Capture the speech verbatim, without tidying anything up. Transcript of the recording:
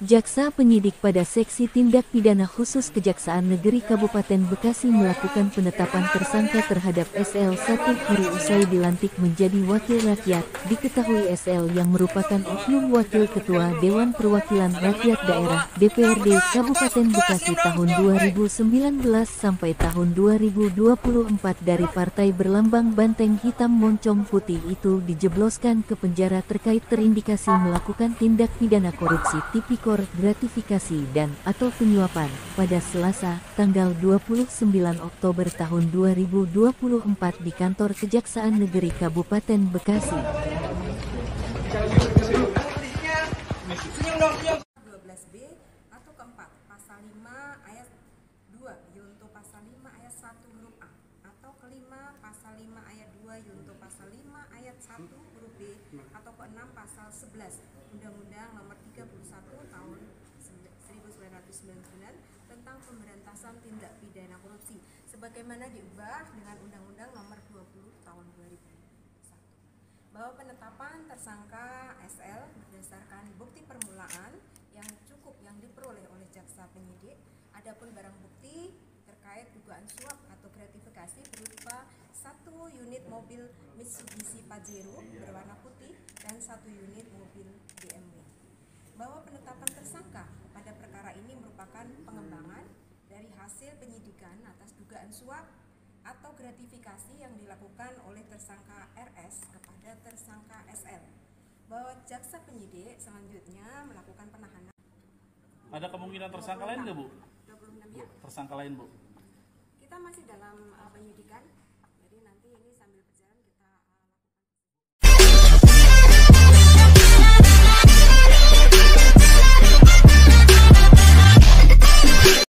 Jaksa penyidik pada Seksi Tindak Pidana Khusus Kejaksaan Negeri Kabupaten Bekasi melakukan penetapan tersangka terhadap S L satu hari usai dilantik menjadi Wakil Rakyat. Diketahui S L yang merupakan oknum Wakil Ketua Dewan Perwakilan Rakyat Daerah D P R D Kabupaten Bekasi tahun dua ribu sembilan belas sampai tahun dua ribu dua puluh empat dari partai berlambang banteng hitam moncong putih itu dijebloskan ke penjara terkait terindikasi melakukan tindak pidana korupsi tipikor gratifikasi dan atau penyuapan pada Selasa, tanggal dua puluh sembilan Oktober tahun dua ribu dua puluh empat di kantor Kejaksaan Negeri Kabupaten Bekasi. dua belas B atau keempat, pasal lima ayat dua yunto pasal lima ayat satu huruf A, atau kelima pasal lima ayat dua yunto pasal lima ayat satu huruf B, atau keenam pasal sebelas Undang-Undang Nomor tiga puluh satu Tahun seribu sembilan ratus sembilan puluh sembilan tentang Pemberantasan Tindak Pidana Korupsi sebagaimana diubah dengan Undang-Undang Nomor dua puluh Tahun dua ribu satu, bahwa penetapan tersangka S L berdasarkan bukti permulaan yang cukup yang diperoleh oleh jaksa penyidik. Adapun barang bukti terkait dugaan suap atau gratifikasi berupa satu unit mobil Mitsubishi Pajero berwarna putih dan satu unit mobil B M W. Bahwa penetapan tersangka pada perkara ini merupakan pengembangan dari hasil penyidikan atas dugaan suap atau gratifikasi yang dilakukan oleh tersangka R S kepada tersangka S L. Bahwa jaksa penyidik selanjutnya melakukan penahanan. Ada kemungkinan tersangka lain nggak, Bu? dua puluh enam ya. Tersangka lain, Bu? Kita masih dalam uh, penyidikan.